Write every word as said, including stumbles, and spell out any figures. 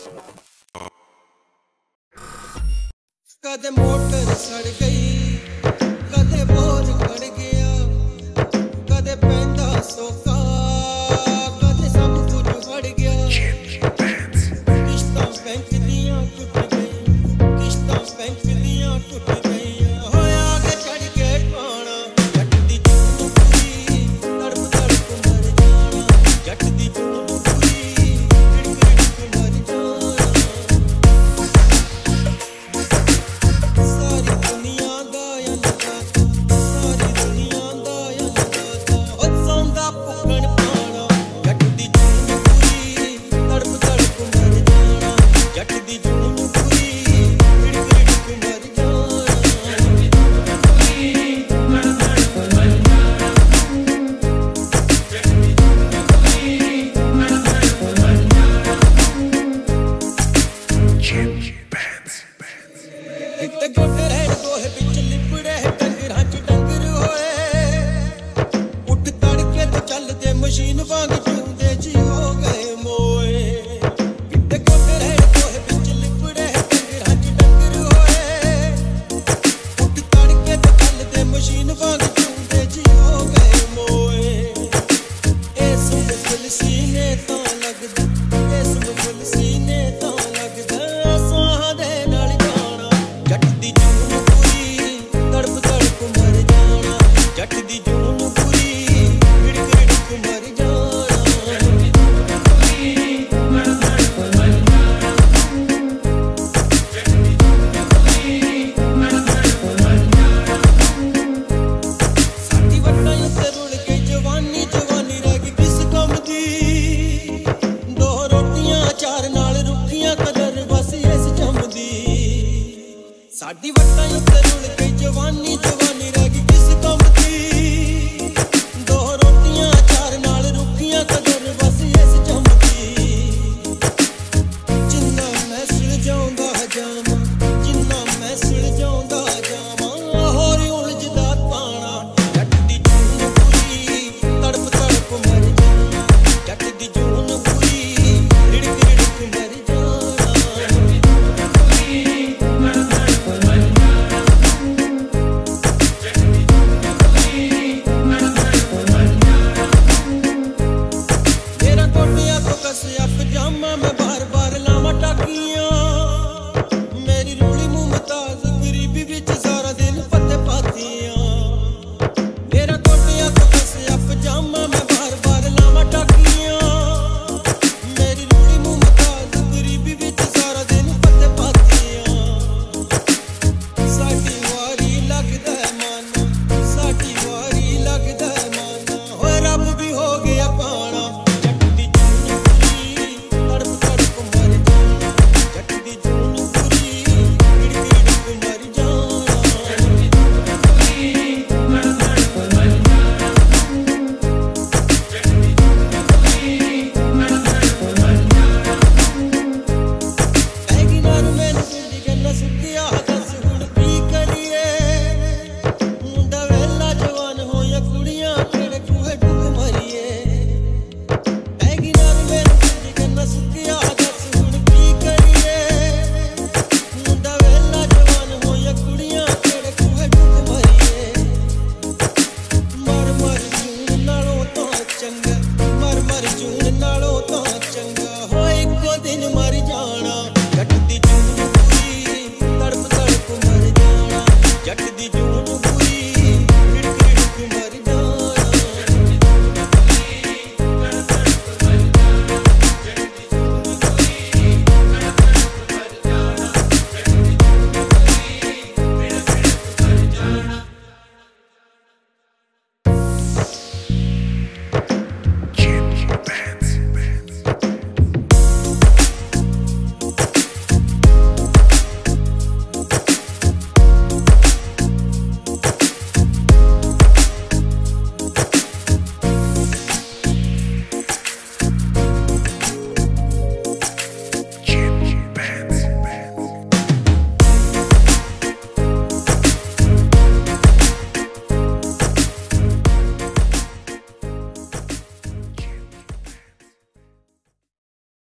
कदे मोटर सड़ गई कदे बोझ खड़ गया कदे पैंदा सोका कदे सब कुछ फड़ गया किश्तां बैंक दियां टुट गई किश्तां बैंक दियां टुट गई होया के चढ़ के पाना जट दी जून पूरी तड़प तड़प मर जाना जट दी जून पूरी रिड़क रिड़क मर जाना सारी दुनिया दा यन्नता सारी दुनिया दा यन्नता ओ सौंदा पुकण पाना जट दी जून पूरी तड़प तड़प मर जाना जट दी जून पूरी रिड़क रिड़क मर जाना किते गोडे रहन गोहे बिच लिपड़े डंगरां च डंगर होए उठ तड़के तो चलदे मशीन वांग चूंदे जी हो गए मोए किते गोडे रहन गोहे बिच लिपड़े डंगरां च डंगर होए उठ तड़के तो चलदे मशीन वांग चूंदे जी हो गए मोए इस मुफल सीने तो लगदा इस मुफल सीने तो लगदा साह दे नाल जाना जट दी जून पूरी तड़प तड़प मर जाना जट दी जून पूरी रिड़क रिड़क मर जाना साडी वट्टां उत्ते रुल गई जवानी जवानी रह गई किस कम दी दो रोटियां चार नाल रुखियां कदर बस इस जम दी साडी वट्टां उत्ते रुल गई जवानी